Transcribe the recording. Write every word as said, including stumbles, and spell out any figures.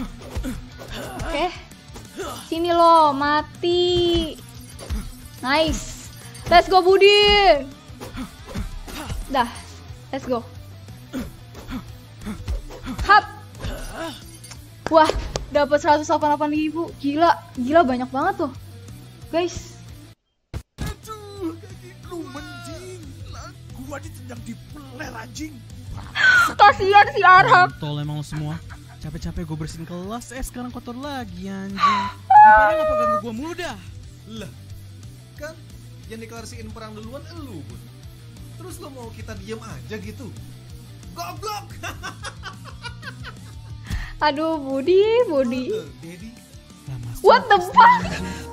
Oke. Sini lo, mati. Nice. Let's go Budi. Dah, let's go. Hap. Wah, dapat seratus delapan puluh delapan ribu. Gila, gila banyak banget tuh. Guys. Aduh, lu mending lah. Gua ditendang di peler anjing. Kasihan si Arham. Tol emang lo semua. Capek-capek gue bersihin kelas, eh sekarang kotor lagi anjing. Parah ngapa ganggu gue mulu dah? Lah, kan yang deklarasiin perang duluan elu, Bun. Terus lo mau kita diem aja gitu? Goblok! Aduh, Budi, Budi. Daddy. Lah, Mas, What the pasti fuck? anjing.